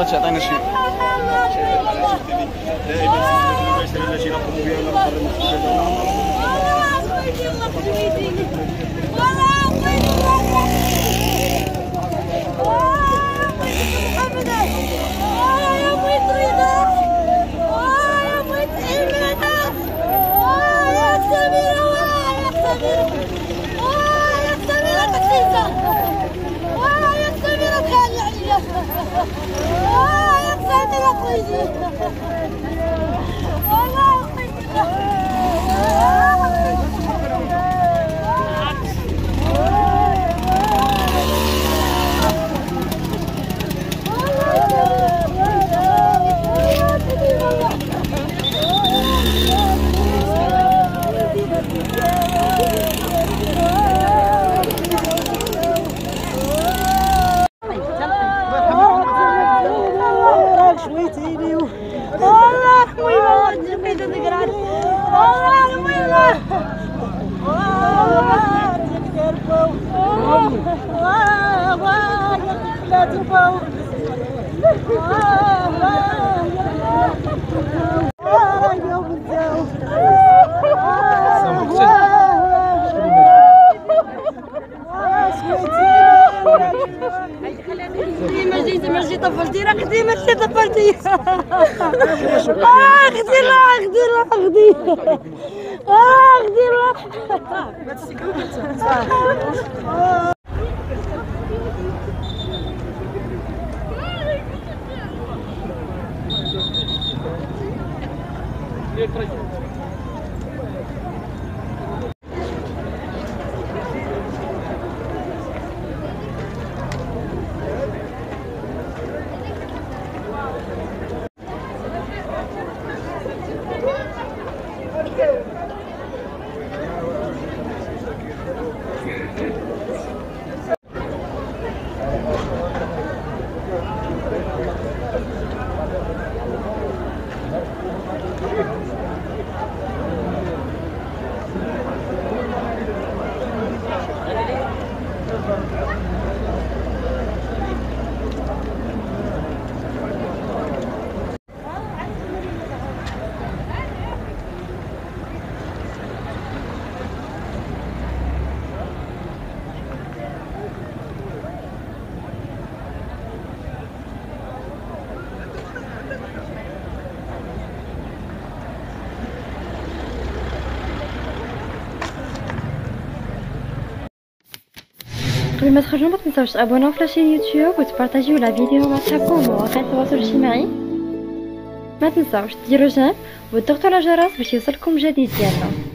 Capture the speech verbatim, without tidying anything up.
بغاتش يعطينا شي التي نقوم بها ديما جيت طفلتي راه ديما جيت طفلتي اه خدي لا خدي لا خدي اه خدي لا قبل ما تخرجوا ما تنساوش تابوناو في لاشين يوتيوب وتبارطاجيو لا فيديو مع صحابكم ومواقع التواصل الاجتماعي. ما تنساوش ديروا جيم وتضغطوا على الجرس باش يوصلكم جديد ديالنا.